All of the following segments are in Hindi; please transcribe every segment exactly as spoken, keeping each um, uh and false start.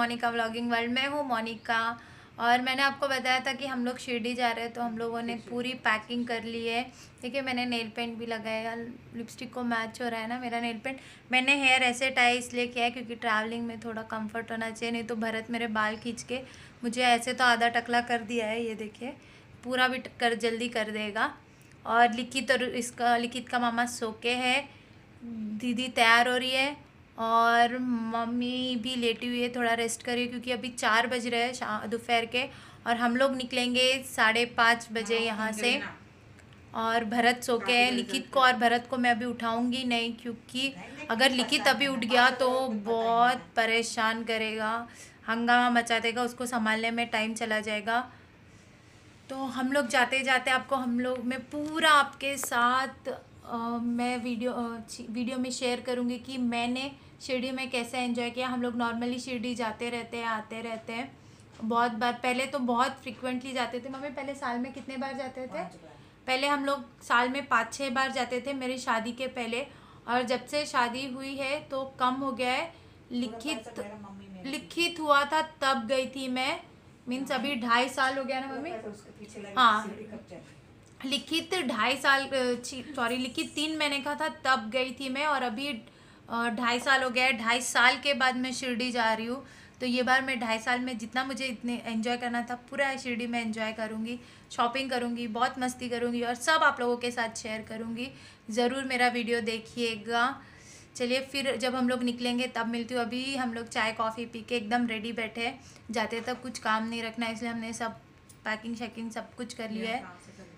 Monika vlogging world. मैं हूँ मोनिका और मैंने आपको बताया था कि हम लोग शिरडी जा रहे हैं, तो हम लोगों ने पूरी पैकिंग कर ली है। देखिए मैंने नेल पेंट भी लगाया, लिपस्टिक को मैच हो रहा है ना मेरा नेल पेंट। मैंने हेयर ऐसे टाई इसलिए किया है क्योंकि ट्रैवलिंग में थोड़ा कंफर्ट होना चाहिए, नहीं तो भरत मेरे बाल खींच के मुझे ऐसे तो आधा टकला कर दिया है, ये देखिए पूरा भी कर जल्दी कर देगा। और लिखित और इसका लिखित का मामा सोके है, दीदी तैयार हो रही है और मम्मी भी लेटी हुई है, थोड़ा रेस्ट करी क्योंकि अभी चार बज रहे हैं दोपहर के और हम लोग निकलेंगे साढ़े पाँच बजे यहाँ से। और भरत सो के है, लिखित को और भरत को मैं अभी उठाऊंगी नहीं क्योंकि अगर लिखित अभी उठ गया तो बहुत परेशान करेगा, हंगामा मचा देगा, उसको संभालने में टाइम चला जाएगा। तो हम लोग जाते जाते आपको हम लोग मैं पूरा आपके साथ आ, मैं वीडियो आ, वीडियो में शेयर करूँगी कि मैंने शिरडी में कैसे एंजॉय किया। हम लोग नॉर्मली शिरडी जाते रहते हैं, आते रहते हैं बहुत बार। पहले तो बहुत फ्रिक्वेंटली जाते थे। मम्मी पहले साल में कितने बार जाते थे? पहले हम लोग साल में पाँच छः बार जाते थे मेरी शादी के पहले, और जब से शादी हुई है तो कम हो गया है। लिखित लिखित हुआ था तब गई थी मैं, मीन्स अभी ढाई साल हो गया ना मम्मी? हाँ, लिखित ढाई साल सॉरी लिखित तीन महीने का था तब गई थी मैं, और अभी ढाई साल हो गया है। ढाई साल के बाद मैं शिरडी जा रही हूँ, तो ये बार मैं ढाई साल में जितना मुझे इतने एंजॉय करना था पूरा शिरडी में एंजॉय करूँगी, शॉपिंग करूँगी, बहुत मस्ती करूँगी और सब आप लोगों के साथ शेयर करूँगी। ज़रूर मेरा वीडियो देखिएगा। चलिए फिर जब हम लोग निकलेंगे तब मिलती हूँ। अभी हम लोग चाय कॉफ़ी पी के एकदम रेडी बैठे हैं, जाते तक कुछ काम नहीं रखना, इसलिए हमने सब पैकिंग शैकिंग सब कुछ कर लिया है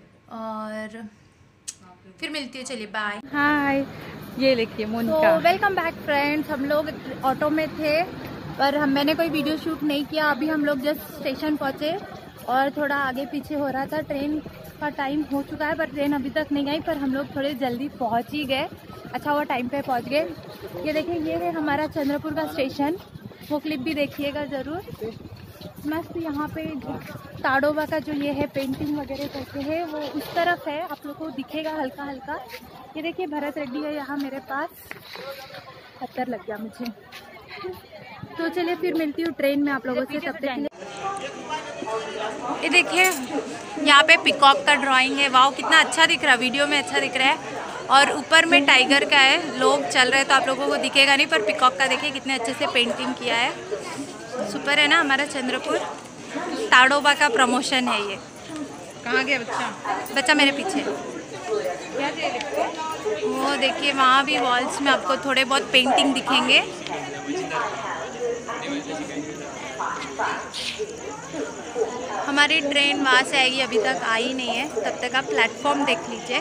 और फिर मिलती हूँ। चलिए बाय। हाय, ये देखिए मोनिका। तो वेलकम बैक फ्रेंड्स। हम लोग ऑटो में थे पर हम मैंने कोई वीडियो शूट नहीं किया। अभी हम लोग जस्ट स्टेशन पहुँचे और थोड़ा आगे पीछे हो रहा था। ट्रेन का टाइम हो चुका है पर ट्रेन अभी तक नहीं आई, पर हम लोग थोड़े जल्दी पहुँच ही गए। अच्छा हुआ टाइम पे पहुँच गए। ये देखिए ये है हमारा चंद्रपुर का स्टेशन, वो क्लिप भी देखिएगा ज़रूर। मस्त यहाँ पे ताड़ोबा का जो ये है पेंटिंग वगैरह करके है वो उस तरफ है, आप लोग को दिखेगा हल्का हल्का। ये देखिए भरत रेड्डी है यहाँ मेरे पास, पत्थर लग गया मुझे। तो चलिए फिर मिलती हूँ ट्रेन में आप लोगों से, तब तक। ये देखिए यहाँ पे पिकॉक का ड्राइंग है, वाओ कितना अच्छा दिख रहा है, वीडियो में अच्छा दिख रहा है। और ऊपर में टाइगर का है, लोग चल रहे हैं तो आप लोगों को दिखेगा नहीं, पर पिकॉक का देखिए कितने अच्छे से पेंटिंग किया है। सुपर है ना हमारा चंद्रपुर। ताड़ोबा का प्रमोशन है ये। कहाँ गया बच्चा? बच्चा मेरे पीछे। वो देखिए वहाँ भी वॉल्स में आपको थोड़े बहुत पेंटिंग दिखेंगे। हमारी ट्रेन वहाँ से आएगी, अभी तक आई नहीं है, तब तक आप प्लेटफॉर्म देख लीजिए।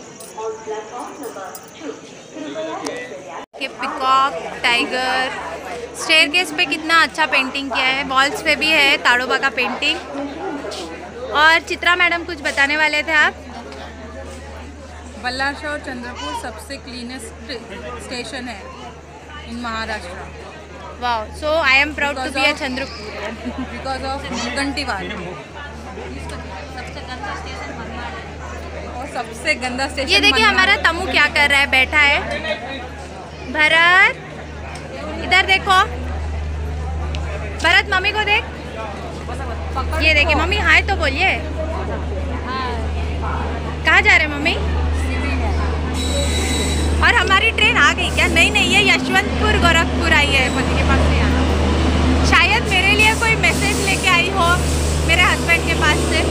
कि पिकॉक, टाइगर, स्टेयरकेस पे कितना अच्छा पेंटिंग किया है, वॉल्स पे भी है ताड़ोबा का पेंटिंग। और चित्रा मैडम कुछ बताने वाले थे आप? बल्लारशाह और चंद्रपुर सबसे क्लीनेस्ट स्टेशन है in Maharashtra. Wow, so I am proud to be a Chandrapur because of घंटीवाल। और सबसे गंदा स्टेशन ये देखिए हमारा तमु क्या कर रहा है, बैठा है। भरत इधर देखो, भरत मम्मी को देख। ये देखिए मम्मी हाय तो बोलिए। कहाँ जा रहे हैं मम्मी? और हमारी ट्रेन आ गई क्या? नहीं नहीं, ये यशवंतपुर गोरखपुर आई है पति के पास से आना। शायद मेरे लिए कोई मैसेज लेके आई हो मेरे हस्बैंड के पास से।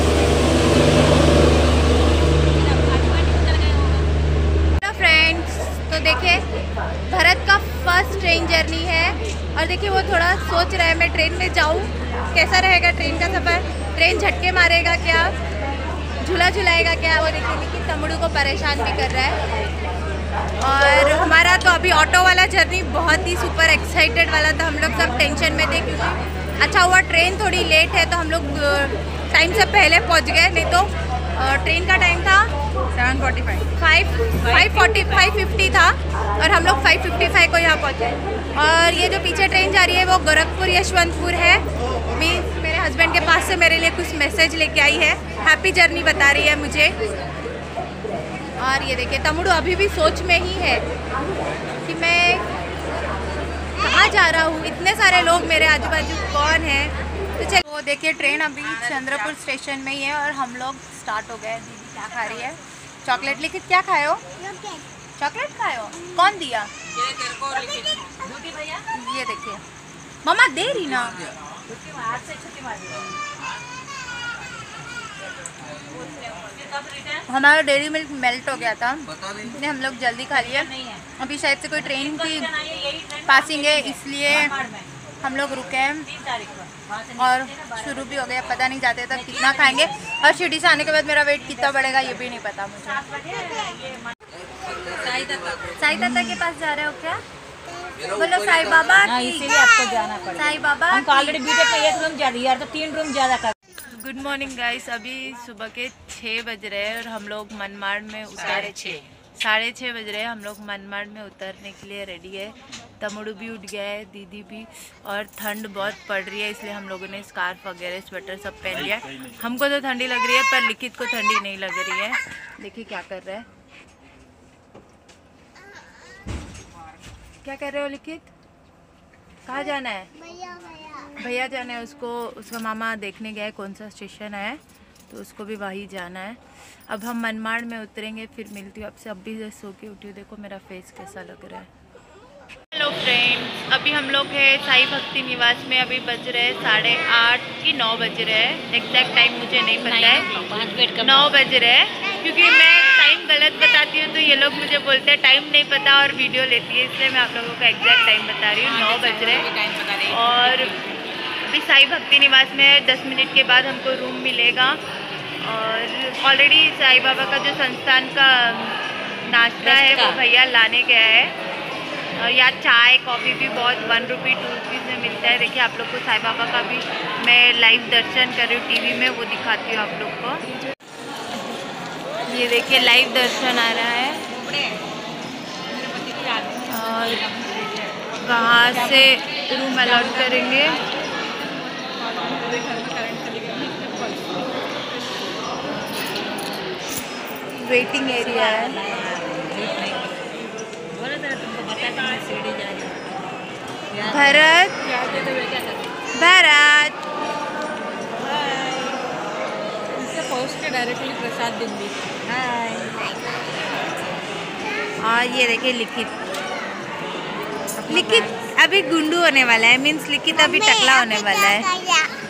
तो फ्रेंड्स तो देखिए भरत का फर्स्ट ट्रेन जर्नी है और देखिए वो थोड़ा सोच रहा है मैं ट्रेन में जाऊँ, कैसा रहेगा ट्रेन का सफ़र, ट्रेन झटके मारेगा क्या, झूला झुलाएगा क्या। वो देखिए लेकिन तमड़ू को परेशान भी कर रहा है। और हमारा तो अभी ऑटो वाला जर्नी बहुत ही सुपर एक्साइटेड वाला था, हम लोग सब टेंशन में थे क्योंकि अच्छा हुआ ट्रेन थोड़ी लेट है तो हम लोग टाइम से पहले पहुंच गए, नहीं तो ट्रेन का टाइम था seven forty five five five forty five fifty था और हम लोग फाइव फिफ्टी फाइव को यहाँ पहुँचे। और ये जो पीछे ट्रेन जा रही है वो गोरखपुर यशवंतपुर है। मैं मेरे हस्बैंड के पास से मेरे लिए कुछ मैसेज लेके आई है, हैप्पी जर्नी बता रही है मुझे। और ये देखिए तमुड़ू अभी भी सोच में ही है कि मैं कहाँ जा रहा हूँ, इतने सारे लोग मेरे आजू बाजू कौन है। तो चलिए, वो देखिए ट्रेन अभी चंद्रपुर स्टेशन में ही है और हम लोग स्टार्ट हो गए। दीदी क्या खा रही है? चॉकलेट। लिखित क्या खाए हो? चॉकलेट खाए हो? कौन दिया? ये देखिए मम्मा दे रही ना। हमारा डेयरी मिल्क मेल्ट हो गया था, इसलिए हम लोग जल्दी खा लिए। अभी शायद से कोई ट्रेन की पासिंग है, इसलिए हम लोग रुके हैं और शुरू भी हो गया। पता नहीं जाते तक कितना खाएंगे और शिरडी से आने के बाद मेरा वेट कितना बढ़ेगा ये भी नहीं पता मुझे। साईं दादा के पास जा रहे हो क्या? बोलो साईं बाबा की। इसीलिए आपको जाना पड़ेगा। साईं बाबा हम ऑलरेडी बीटे पे एक रूम जा रही है, तो तीन रूम ज़्यादा कर। गुड मॉर्निंग गाइस, अभी सुबह के छः बज रहे हैं और हम लोग मनमाड़ में उतरे। छः साढ़े छः बज रहे हैं, हम लोग मनमाड़ में उतरने के लिए रेडी है। तमुड़ू भी उठ गया है, दीदी भी, और ठंड बहुत पड़ रही है इसलिए हम लोगों ने स्कार्फ वगैरह स्वेटर सब पहन लिया। हमको तो ठंडी लग रही है पर लिखित को ठंडी नहीं लग रही है। देखिए क्या कर रहा है। क्या कर रहे हो लिखित? कहाँ जाना है? भैया जाना है उसको, उसका मामा देखने गया है कौन सा स्टेशन है, तो उसको भी वहीं जाना है। अब हम मनमाड़ में उतरेंगे, फिर मिलती हूँ आपसे। अभी जैसे सो के उठी हूँ, देखो मेरा फेस कैसा लग रहा है। हेलो फ्रेंड्स, अभी हम लोग हैं साईं भक्ति निवास में। अभी बज रहे हैं साढ़े आठ की नौ बज रहे हैं, एग्जैक्ट टाइम मुझे नहीं पता है। नौ बज रहे हैं क्योंकि मैं टाइम गलत बताती हूँ तो ये लोग मुझे बोलते हैं टाइम नहीं पता और वीडियो लेती है, इसलिए मैं आप लोगों का एग्जैक्ट टाइम बता रही हूँ। नौ बज रहे हैं और अभी साईं भक्ति निवास में दस मिनट के बाद हमको रूम मिलेगा। और ऑलरेडी साईं बाबा का जो संस्थान का नाश्ता है वो भैया लाने गया है। और यहाँ चाय कॉफ़ी भी बहुत वन रुपी टू रुपीज़ में मिलता है। देखिए आप लोग को साईं बाबा का भी मैं लाइव दर्शन कर रही हूँ टीवी में, वो दिखाती हूँ आप लोग को। ये देखिए लाइव दर्शन आ रहा है और कहाँ से रूम अलॉट करेंगे। वेटिंग एरिया है। भरत भरत पोस्ट के डायरेक्टली प्रसाद दूंगी। और ये देखिए लिखित लिखित अभी गुंडू होने वाला है, मीन्स लिखित अभी टकला होने वाला है।